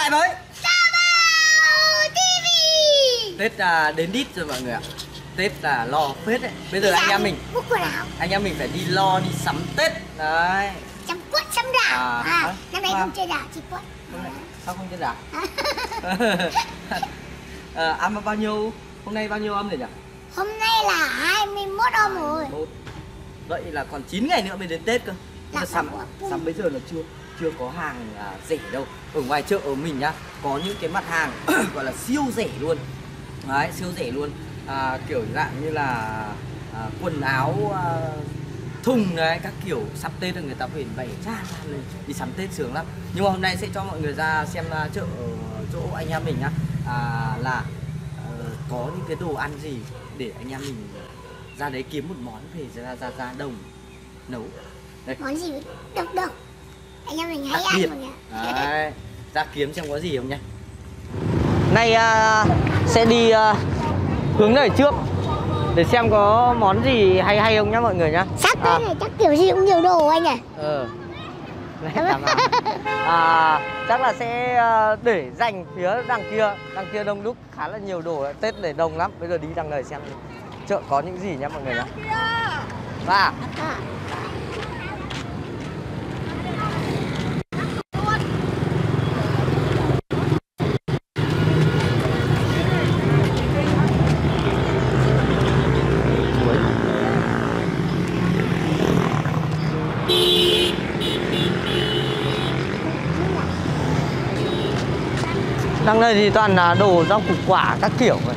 lại với Sao TV. Tết đến đít rồi mọi người ạ. Tết là lo phết đấy. Bây giờ anh em mình phải đi lo đi sắm Tết đấy. Sắm quất sắm đảo. Năm nay không chơi đảo chỉ quất. Sao không chơi đảo? Ăn bao nhiêu? Hôm nay bao nhiêu âm rồi nhỉ? Hôm nay là 21 âm rồi. Vậy là còn 9 ngày nữa mới đến Tết cơ. Sắm bây giờ là chưa có hàng rẻ đâu. Ở ngoài chợ ở mình nhá, có những cái mặt hàng gọi là siêu rẻ luôn. Đấy, siêu rẻ luôn. Kiểu dạng như là quần áo, thùng đấy, các kiểu sắp Tết rồi người ta phải bày tràn lên đi sắm Tết sướng lắm. Nhưng mà hôm nay sẽ cho mọi người ra xem chợ ở chỗ anh em mình nhá, là có những cái đồ ăn gì để anh em mình ra đấy kiếm một món về ra đồng nấu. Đây. Món gì độc anh em mình hãy đặc ăn biệt. mọi người. Đấy, ra kiếm xem có gì không nhá. Nay sẽ đi hướng này trước để xem có món gì hay không nhá mọi người nhá. Sắp tới này chắc kiểu gì cũng nhiều đồ anh nhỉ. Chắc là sẽ để dành phía đằng kia đông đúc khá là nhiều đồ. Tết để đông lắm. Bây giờ đi đằng này xem chợ có những gì nhá mọi người nhá. Đằng đây thì toàn là đồ rau củ quả các kiểu rồi.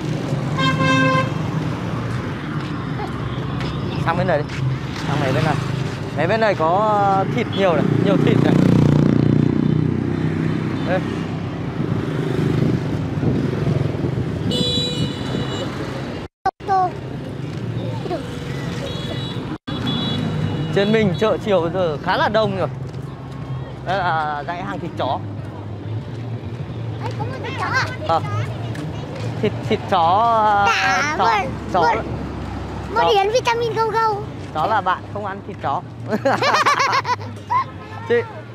Sang bên này đi. Sang này bên này. Đấy, bên này có thịt nhiều này, nhiều thịt này. Đây. Trên mình chợ chiều bây giờ khá là đông rồi. Đây là dãy hàng thịt chó. Đấy, có một thịt chó à? Thịt chó. Chó. Một điển vitamin go go. Đó là bạn không ăn thịt chó. Chị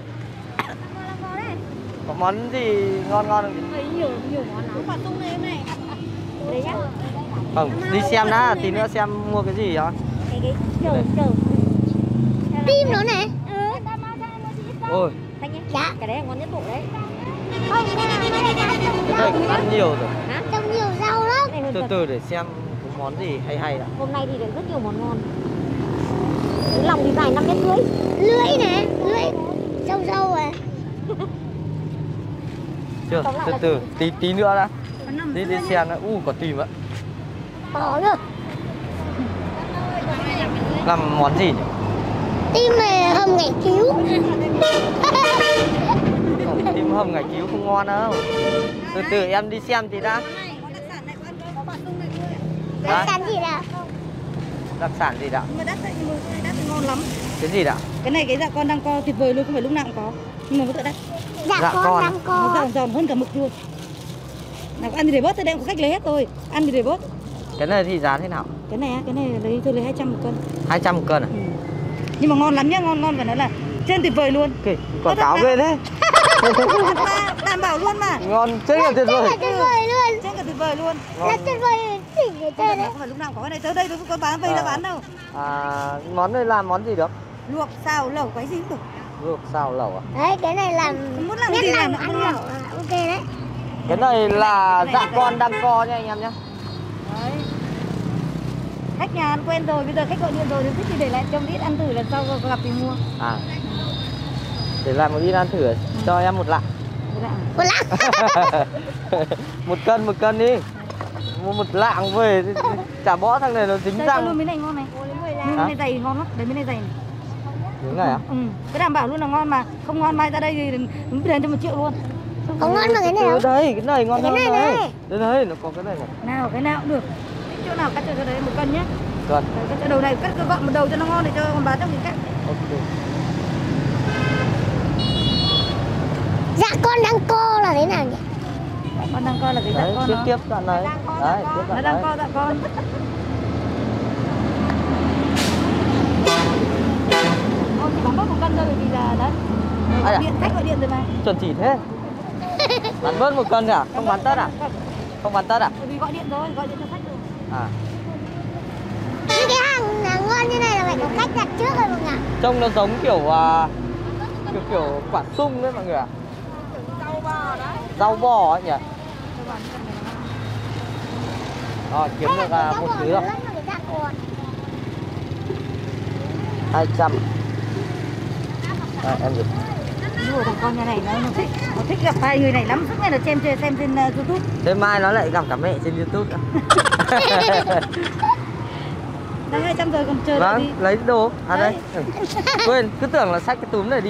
có món gì ngon không? Nhiều món lắm. Quả tung này em này. Đấy nhá. Không, đi xem đã, tí nữa xem mua cái gì đó. Cái chờ. Tim nó này. Ôi. Dạ. Cái đấy là ngon nhất bộ đấy. Không, Cái này cũng ăn nhiều rồi. trông nhiều rau lắm. Từ từ để xem có món gì hay đã. Hôm nay thì rất nhiều món ngon. Cái lòng thì dài 5,5 mét. Lưỡi này, lưỡi sâu à. Chưa, từ từ tí nữa đã. Đi xem đã. Có tìm ạ. Có được. Làm món gì nhỉ? Tim này hầm ngải cứu. Tim hầm ngải cứu không ngon đâu. Từ từ em đi xem tí đã. Đặc sản gì nào? Đặc sản gì đã? Nhưng mà đắt ngon lắm. Cái gì đã? Cái này cái dạ con đang co tuyệt vời luôn, không phải lúc nào cũng có. Nhưng mà vẫn tự đắt. Dạ con đang co. Nó giòn hơn cả mực luôn. Nào ăn thì để bớt, tôi đem có khách lấy hết rồi. Ăn thì để bớt. Cái này thì giá thế nào? Cái này lấy tôi lấy 200 một cân. 200 một cân à? Ừ. Nhưng mà ngon lắm nhá, ngon phải nói là trên tuyệt vời luôn. Quảng cáo ghê thế. Đảm bảo luôn mà. Ngon chết là tuyệt vời. Tuyệt vời luôn. Trên cả tuyệt vời luôn. Là tuyệt vời đỉnh ở trên đấy. Không phải lúc nào có cái này, tới đây tôi không có bán vây ra bán đâu. Món này làm món gì được? Luộc, xào, lẩu, cái gì cũng được. Luộc, xào, lẩu à? Đấy, cái này làm Muốn làm biết gì làm làm ăn cũng lẩu ngon. ok đấy. Cái này là dạ con đang co nha anh em nhé. Đấy. Khách nhà ăn quen rồi, bây giờ khách gọi điện rồi thì thích thì để lại cho ít ăn thử, lần sau gặp thì mua. Để làm một ít ăn thử cho em một lạng. Một lạng. một cân đi. Mua một lạng về chả bỏ thằng này nó dính đây, răng. luôn miếng này ngon này. Miếng này dày ngon lắm, đấy miếng này dày này. Miếng này á? Cái đảm bảo luôn là ngon mà, không ngon mai ra đây thì đúng tiền cho 1 triệu luôn. Có ngon mà cái này không? Đây, cái này ngon hơn này đấy. này. Đây, nó có cái này này. Nào, cái nào cũng được. Chỗ nào cắt cho đấy 1 cân nhé. Cân. Cắt cho đầu này, cắt gọn một đầu cho nó ngon để cho con bán trong cái khác. Ok. Dạ con đang co là thế nào nhỉ? Con đang coi là cái đấy, dạ con tiếp đoạn này. Đấy, tiếp đoạn nó đang đấy. co dạ con. Chỉ bán bớt 1 cân thôi vì là đấy. Điện khách gọi điện rồi mà. Chuẩn chỉ thế. Bán bớt 1 cân à? Không bán tất à? Không bán tất à? Bởi vì gọi điện rồi, gọi điện cho khách rồi. À. Những cái hàng ngon như này là phải có khách đặt trước rồi mọi người ạ. Trông nó giống kiểu kiểu quả sung đấy mọi người ạ. Rau bò đấy. Rau bò ấy nhỉ? Rồi kiếm được một thứ rồi. 200. Đây, em dùng. Ủa, thằng con nhà này nó thích gặp hai người này lắm, suốt ngày nó xem trên YouTube. Thế mai nó lại gặp cả mẹ trên YouTube nữa. Đấy 200 rồi còn chờ Vâng, đi. lấy đồ. À đây. Đấy. Quên, cứ tưởng là xách cái túm này đi.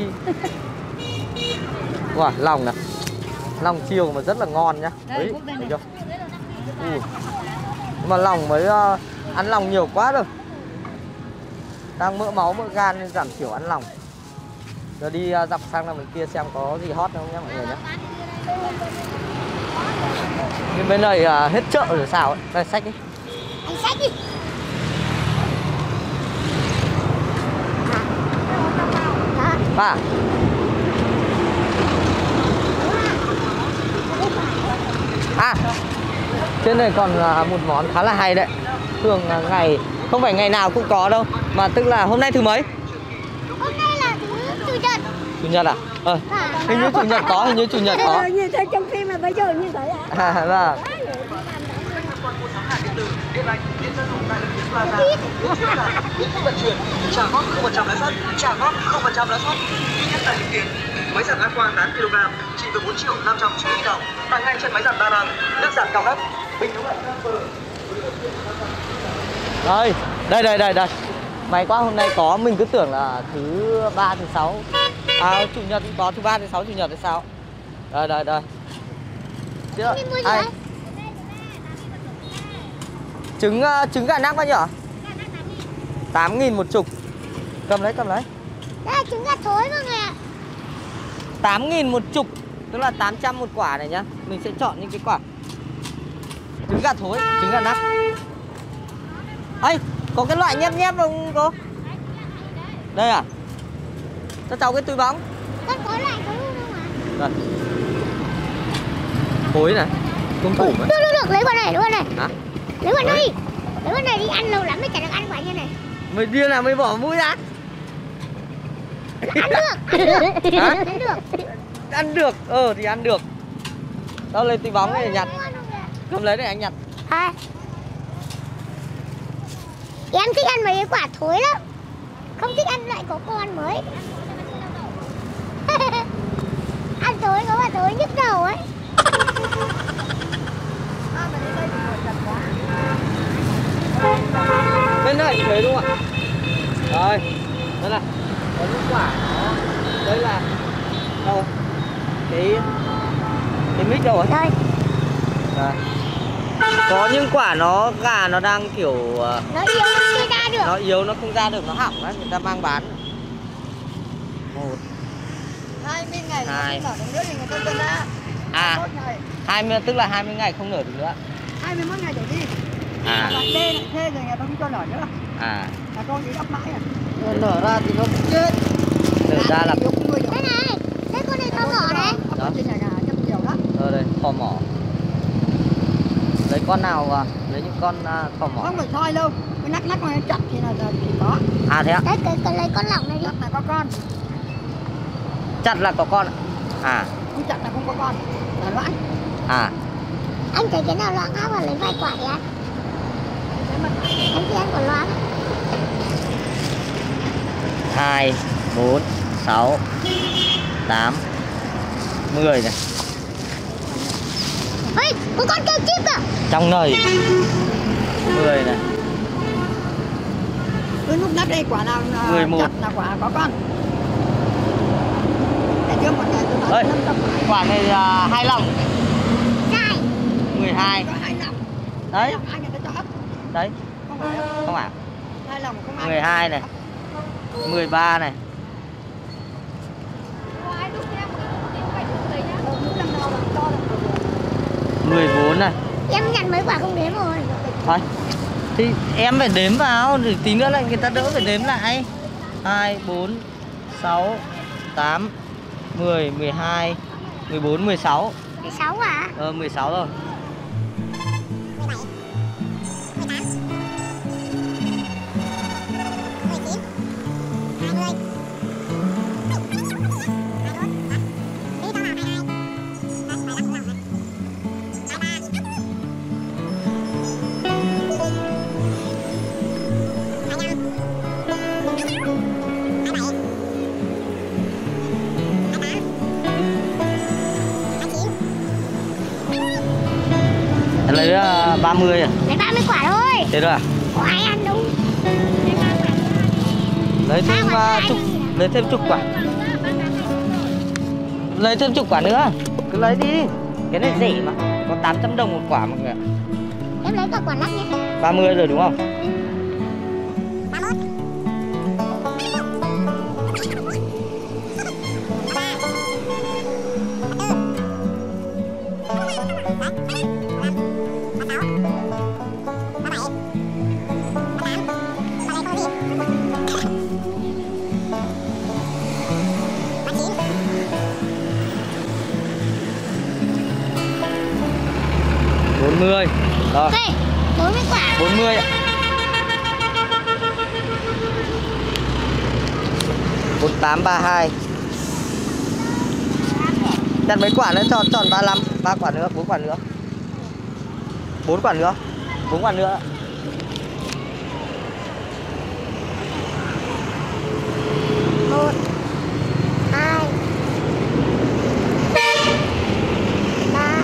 Wow, lòng này. Lòng chiều mà rất là ngon nhá. Đây, Đấy, quốc đây thấy này. chưa? Nhưng mà lòng mới ăn lòng nhiều quá rồi. Đang mỡ máu, mỡ gan nên giảm thiểu ăn lòng. Giờ đi dọc sang bên kia xem có gì hot không nhá mọi người nhé. Nhưng bên này hết chợ rồi sao ấy. Đây, xách đi. Anh xách đi. Ba. À, trên này còn một món khá là hay đấy. Thường ngày, không phải ngày nào cũng có đâu. Mà tức là hôm nay thứ mấy? Hôm nay là thứ Chủ nhật. Chủ nhật à? Hình như Chủ nhật có, hình như Chủ nhật có. Như thế trong phim mà bây giờ như thế à? Vâng. Vận chuyển trả góp 0% lãi suất, trả góp 0% lãi suất. Duy nhất tại Bình Tiến. Máy giặt Aqua 8 kg chỉ với 4.590.000 đồng. Tặng ngay trên máy giặt Đà Nẵng, nước giặt cao cấp. Bình nóng lạnh Đây, đây. May quá hôm nay có, mình cứ tưởng là thứ 3, thứ 6. À, Chủ nhật cũng có, thứ 3, thứ 6, Chủ nhật hay sao? Đây. Chưa? Ai? Trứng gà nắp bao nhiêu hả? 8.000 một chục. Cầm lấy. Đây là trứng gà thối mọi người ạ. 8.000 một chục, tức là 800 một quả này nhá. Mình sẽ chọn những cái quả trứng gà thối, trứng gà nắp. Ây, có cái loại nhép không cô? Đây à? Cho cháu cái túi bóng. Con có loại có luôn không ạ? Đây. Thối này, công thủ ấy. Được, lấy con này. Hả? Lấy con này đi. Lấy con này đi, ăn lâu lắm mới chả được ăn quả như này. Mày điên là mày bỏ mũi ra. Ăn được. Hả? Ăn được. Ăn được, thì ăn được. Đâu lấy túi bóng này nhặt. Cầm lấy để anh nhặt. À. Em thích ăn mấy cái quả thối lắm. Không thích ăn loại có con mới. Ăn thối có quả thối nhức đầu ấy. Bên đây, lấy đúng không ạ? Rồi, đây là có những quả nó, đây là đâu? Cái mic đâu ấy? Đây. Đây. Có những quả gà nó đang kiểu Nó yếu nó chưa ra được. nó yếu, nó không ra được, nó hỏng đấy, người ta mang bán. 1 20 ngày 2. nở được nữa thì người ta cân ra. À, 20 tức là 20 ngày không nở được nữa. 21 ngày đổ đi. À. Bạn đê lại thuê rồi người ta không cho nở nữa. À, Là con chỉ đắp mãi à. Nở ra thì nó cũng chết. nở ra là Đây này, đây con này to mỏ này. đó. Trên nhà gà chắc nhiều lắm. Đây, thò mỏ. Lấy con nào lấy những con thò mỏ. Không phải soi đâu. Cái nắc này chặt thì là chỉ có. À thế ạ? Đấy, cái lấy con lỏng này đi. Chặt là có con. Chặt là có con ạ? À. Không chặt là không có con. Là loãng. À. Anh thấy cái nào loãng áp và lấy vài quả đi ăn. Anh thấy ăn còn loãng. 2, 4, 6, 8, 10 này. Ê, có con kêu chip à? Trong này 10 này. Cứ lúc nắp đây quả nào 11. chặt là quả có con. Để trước một ngày tôi nói Đây, 500 quả. quả này là 2 lòng. Dài. 12. Có 2 lòng. Đấy. Hai người ta cho ấp. Đấy. Không phải đâu. Không ạ? 2 lòng không ai. 12 này. 13 này. Lúc năm nào là cho được. 14 này. Em nhận mấy quả không đếm rồi. Thôi. Thì em phải đếm vào, để tí nữa lại người ta đỡ phải đếm lại. 2, 4, 6, 8, 10, 12, 14, 16. 16 à? 16 rồi. 17, 18, 19, 20. Lấy 30 à? Lấy 30 quả thôi. Thế thôi à? Có ai ăn đâu. Lấy thêm chục, lấy thêm chục quả. Lấy thêm chục quả nữa. Cứ lấy đi. Cái này rẻ mà. Có 800 đồng một quả mọi người ạ. Em lấy cả quả lắc nhé. 30 rồi đúng không? 31. Rồi. Ok, 40 quả. 40 ạ. 48, 32. Đặt mấy quả nữa, tròn 35, 3 quả nữa, 4 quả nữa. 4 quả nữa. 4 quả nữa. Một, hai, ba.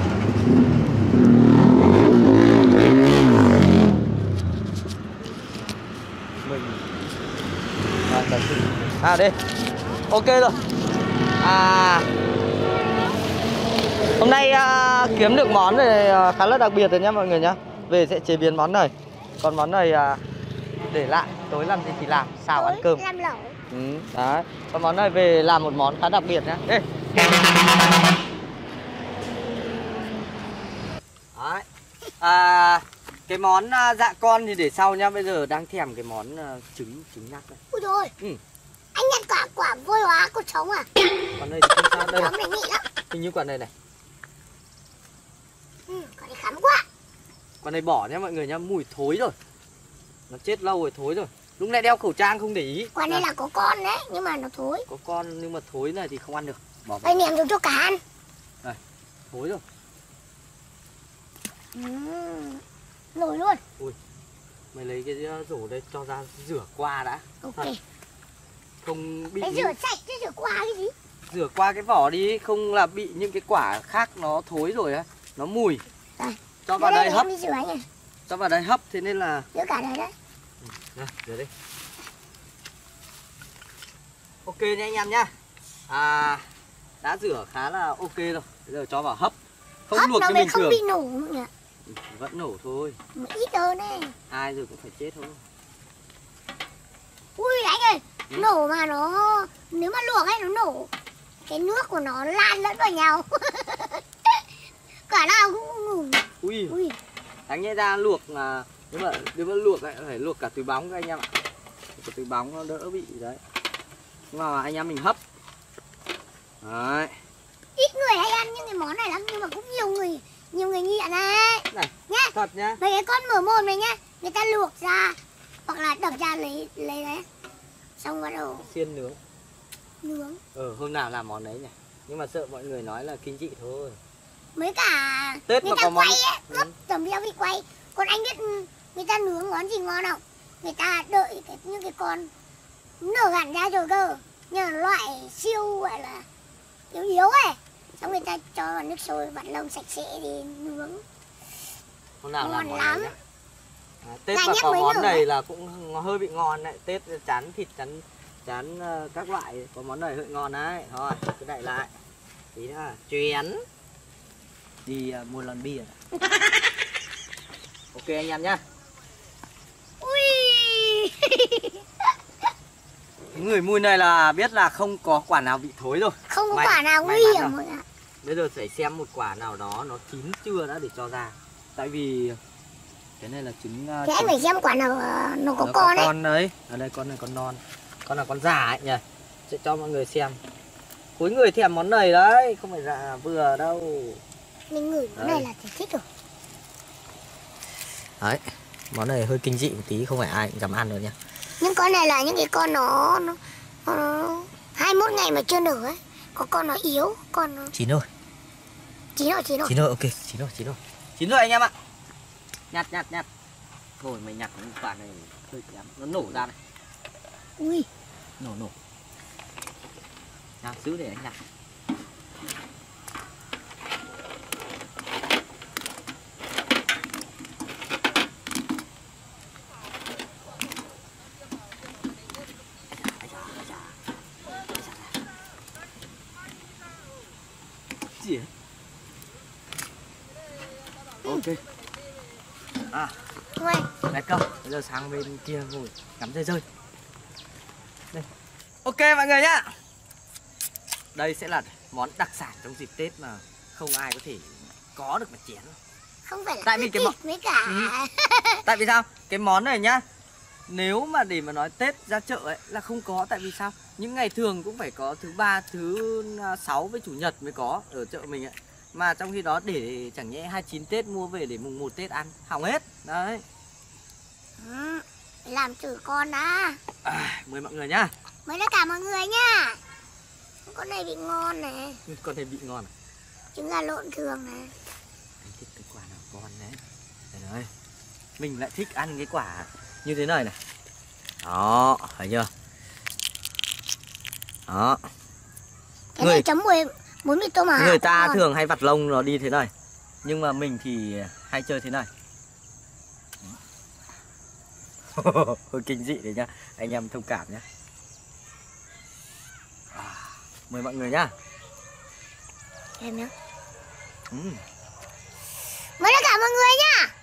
Đi. Ok rồi. Hôm nay kiếm được món này khá là đặc biệt rồi nhá mọi người nhá. Về sẽ chế biến món này. Còn món này để lại, tối làm gì thì làm, xào ăn cơm. Làm lẩu. Đấy. Còn món này về làm một món khá đặc biệt nhá. Đây. Đấy. Cái món dạ con thì để sau nhá. Bây giờ đang thèm cái món trứng nhắc đây. Ui rồi. Anh nhận quả vôi hóa cột sống à? Còn đây thì không sao. Đây Sống này nhị lắm. hình như quả này này. Quả này khắm quá. Quả này bỏ nhá mọi người nhá, mùi thối rồi. Nó chết lâu rồi, thối rồi. Lúc nãy đeo khẩu trang không để ý. Quả này là có con đấy, nhưng mà nó thối. Có con nhưng mà thối này thì không ăn được. Bỏ vào. Đây ném dùng cho cá ăn. Đây, thối rồi. Nổi luôn. Ui, mày lấy cái rổ đây cho ra rửa qua đã. Ok. Thật. Không bị Cái rửa sạch chứ rửa qua cái gì? rửa qua cái vỏ đi, không là bị những cái quả khác nó thối rồi á, nó mùi. Đây. Cho vào đây hấp. Em đi rửa anh à. Cho vào đây hấp thế nên là Rửa cả đây đấy. Đây, rửa đi. Ok nha anh em nhá. Đã rửa khá là ok rồi. Bây giờ cho vào hấp. Không hấp luộc nó như mới bình không thường. bị nổ nhỉ? Vẫn nổ thôi. Một ít hơn này. Ai rồi cũng phải chết thôi. Ui anh ơi, nổ mà nó, nếu mà luộc ấy nó nổ, cái nước của nó lan lẫn vào nhau. Quả nào cũng ngủ. Ui. Đáng nhẽ ra luộc là nếu mà luộc ấy phải luộc cả túi bóng các anh em ạ. Cả túi bóng nó đỡ bị đấy. Nhưng mà anh em mình hấp. Đấy. Ít người hay ăn những cái món này lắm, nhưng mà cũng nhiều người nghiện đấy. Này, nhá. thật nhá. Mấy cái con mở mồm này nhá, người ta luộc ra hoặc là đập ra lấy đấy. Xong bắt đầu Xiên nướng. Hôm nào làm món đấy nhỉ. Nhưng mà sợ mọi người nói là kinh dị thôi. Mấy cả Tết người mà ta có món quay ấy, mất tầm video đi quay. Còn anh biết người ta nướng món gì ngon không? Người ta đợi những cái con nở hẳn ra rồi cơ, nhưng mà loại siêu gọi là yếu ấy. Xong người ta cho vào nước sôi vặt lông sạch sẽ thì nướng. Hôm nào làm Ngon món lắm. đấy nhá. Tết Là mà nhắc có mới món nở này ấy. là cũng hơi bị ngon đấy. Tết chán thịt chán các loại, có món này hơi ngon đấy. Thôi cứ đậy lại tí nữa chuyến đi mua lon bia. Ok anh em nhá. Ui. Người mùi này là biết là không có quả nào bị thối rồi. Không có May- quả nào may nguy mắn hiểm rồi. mọi người ạ. Bây giờ phải xem một quả nào đó nó chín chưa đã để cho ra. Tại vì cái này là trứng Thế anh phải xem quả nào nó có con ấy. con đấy. Ở đây con này con non. Con là con già ấy nhỉ. Sẽ cho mọi người xem. Khối người thèm món này đấy, không phải là vừa đâu. Mình ngửi món này là thấy thích rồi. Đấy, món này hơi kinh dị một tí, không phải ai cũng dám ăn được nha. Nhưng con này là những cái con nó 21 ngày mà chưa nở ấy. Có con nó yếu, con nó... Chín rồi. Chín rồi. Chín rồi, ok, chín rồi anh em ạ. Nhặt. Thôi mày nhặt cái quả này hơi kém, nó nổ ra này. Ui. Nổ. Nào, giữ để anh nhặt. Gì vậy? Ok. Ui. Let's go. Bây giờ sang bên kia ngồi ngắm rơi. Đây. Ok mọi người nhá. Đây sẽ là món đặc sản trong dịp Tết mà không ai có thể có được mà chén. Không phải là Tại vì cái thịt với cả Tại vì sao? Cái món này nhá, nếu mà để mà nói Tết ra chợ ấy là không có. Tại vì sao? Những ngày thường cũng phải có thứ 3, thứ 6 với chủ nhật mới có ở chợ mình ấy. Mà trong khi đó để chẳng nhẽ 29 Tết mua về để mùng 1 Tết ăn, hỏng hết. Đấy. Làm thử con đã. Mời mọi người nhá. Mời tất cả mọi người nhá. Con này bị ngon này. Con này bị ngon à? Trứng gà lộn thường này. Anh thích cái quả nào ngon đấy. Đây. Mình lại thích ăn cái quả như thế này này. Đó, thấy chưa? Đó. Cái này chấm muối mì tôm hả? Người ta thường hay vặt lông nó đi thế này. Nhưng mà mình thì hay chơi thế này. Hơi kinh dị đấy nhá. Anh em thông cảm nhá. Mời mọi người nhá. Em nhá. Mời tất cả mọi người nhá.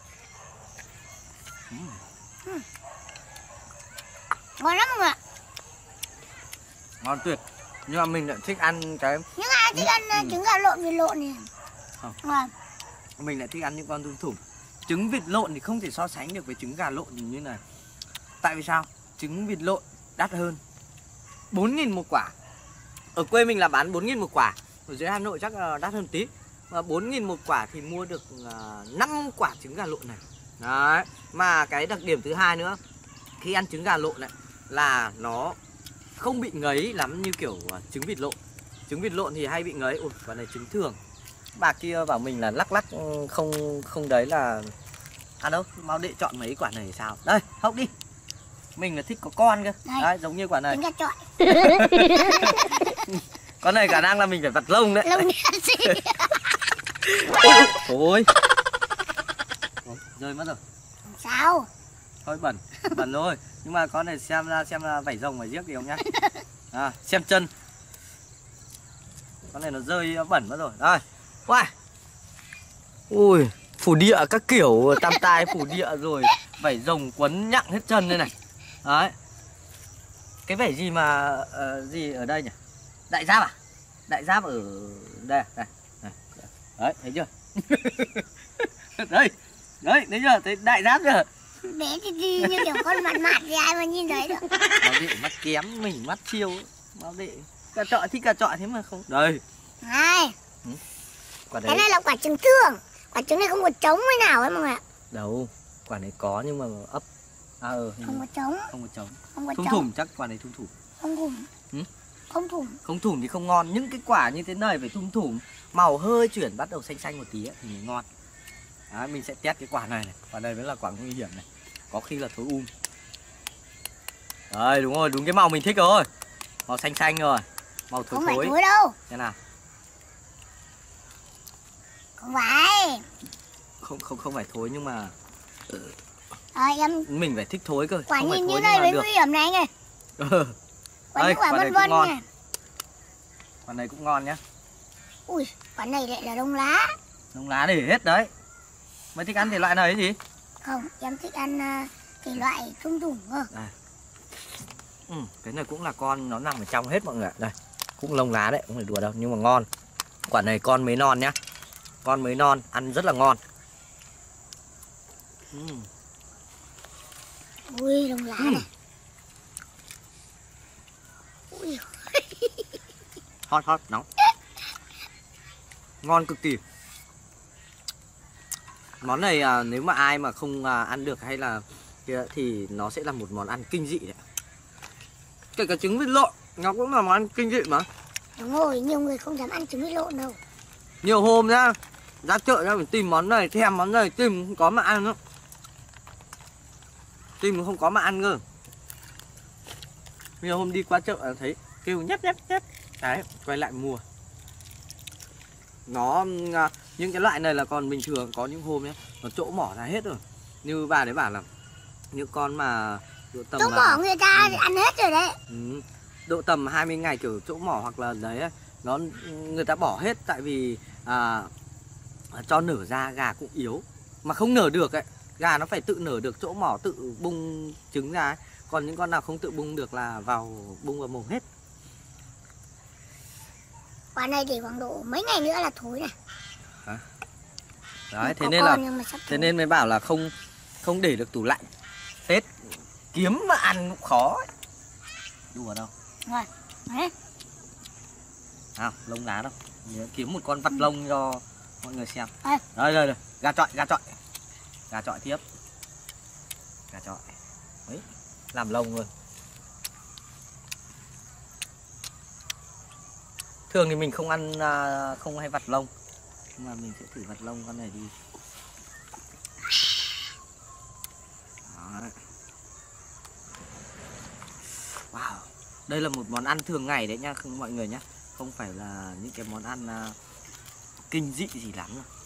Ngon lắm mọi người. Ngon tuyệt. Nhưng mà mình lại thích ăn cái... Nhưng ai thích ăn trứng gà lộn vịt lộn này. Không. Ngon. Mình lại thích ăn những con thủng. Trứng vịt lộn thì không thể so sánh được với trứng gà lộn như này. Tại vì sao? Trứng vịt lộn đắt hơn 4.000 một quả. Ở quê mình là bán 4.000 một quả. Ở dưới Hà Nội chắc là đắt hơn tí. Mà 4.000 một quả thì mua được 5 quả trứng gà lộn này. Đấy. Mà cái đặc điểm thứ hai nữa, khi ăn trứng gà lộn này là nó không bị ngấy lắm như kiểu trứng vịt lộn. Trứng vịt lộn thì hay bị ngấy. Ui, quả này trứng thường. Bà kia bảo mình là lắc không đấy là... À đâu, mau đệ chọn mấy quả này sao? Đây, hốc đi. Mình là thích có con cơ. Đấy, giống như quả này. Trứng gà chọi. Con này khả năng là mình phải vặt lông đấy. Lông đen gì? Ôi. Rơi mất rồi. Sao? Thôi bẩn thôi. Nhưng mà con này xem là vảy rồng phải giết gì không nhá. Xem chân. Con này nó rơi bẩn mất rồi. Đây. Wow. Ui, phủ địa các kiểu tam tai phủ địa rồi vảy rồng quấn nhặng hết chân đây này. Đấy. Cái vảy gì mà gì ở đây nhỉ? Đại giáp à? Đại giáp ở đây. Đấy, thấy chưa? Đây, thấy chưa? Thấy đại giáp chưa? Bé thì như kiểu con mặt thì ai mà nhìn thấy được. Bảo đệ mắt kém, mình mắt chiêu. Bảo đệ cà chọi thích cà chọi thế mà không. Đây. Này. Quả đấy. Cái này là quả trứng thường. Quả trứng này không có trống hay nào ấy mọi người ạ. Đâu, quả này có nhưng mà ấp. Không có trống. Không có trống. Không có thung trống. thủng chắc quả này thung thủng. Không thủng. Không thủng. Không thủng thì không ngon. Những cái quả như thế này phải thung thủng, màu hơi chuyển bắt đầu xanh xanh một tí ấy, thì mới ngon. Đấy, mình sẽ test cái quả này này. Quả này mới là quả nguy hiểm này. Có khi là thối Đây đúng rồi, đúng cái màu mình thích rồi. Màu xanh xanh rồi. Màu thối không thối. Không phải thối đâu. Thế nào? Không phải. Không phải thối nhưng mà em mình phải thích thối cơ. Quả không nhìn phải như thối này mới được. nguy hiểm này anh ơi. Quả Đây, quả này vân cũng vân ngon. này. Quả này cũng ngon nhá. Ui, quả này lại là đông lá. Đông lá để hết đấy. Mày thích ăn thể loại này gì? Không, em thích ăn thể loại thung thủng cơ. Cái này cũng là con nó nằm ở trong hết mọi người ạ. Đây, cũng lông lá đấy, không phải đùa đâu nhưng mà ngon. Quả này con mới non nhá. Con mới non, ăn rất là ngon. Ui, lông lá này. Ui. Hot hot nóng. Ngon cực kỳ. Món này nếu mà ai mà không ăn được hay là kia thì nó sẽ là một món ăn kinh dị đấy. Kể cả trứng vịt lộn nó cũng là món ăn kinh dị mà. Đúng rồi, nhiều người không dám ăn trứng vịt lộn đâu. Nhiều hôm nhá, ra chợ ra phải tìm món này, thèm món này, tìm không có mà ăn nữa. Tìm không có mà ăn cơ. Nhiều hôm đi qua chợ thấy kêu nhép nhép nhép. Đấy, quay lại mua. Nó những cái loại này là còn bình thường, có những hôm nhá nó chỗ mỏ ra hết rồi. Như bà đấy bảo là những con mà độ tầm Chỗ mỏ người ta ăn hết rồi đấy. Độ tầm 20 ngày kiểu chỗ mỏ hoặc là đấy nó người ta bỏ hết tại vì cho nở ra gà cũng yếu mà không nở được ấy, gà nó phải tự nở được, chỗ mỏ tự bung trứng ra ấy. Còn những con nào không tự bung được là bung vào mồm hết. Quả này để khoảng độ mấy ngày nữa là thối này. Hả? Đấy, thế nên mới bảo là không để được tủ lạnh. Tết kiếm mà ăn cũng khó ấy. Đùa đâu. Rồi. Đấy. Nào, lông lá đâu. Nhớ kiếm một con vặt lông cho mọi người xem. Đây, gà chọi. Gà chọi tiếp. Gà chọi. Đấy, làm lông luôn. Thường thì mình không ăn, không hay vặt lông. Nhưng mà mình sẽ thử vặt lông con này đi. Đó. Wow, đây là một món ăn thường ngày đấy nha, không mọi người nhá. Không phải là những cái món ăn kinh dị gì lắm đâu.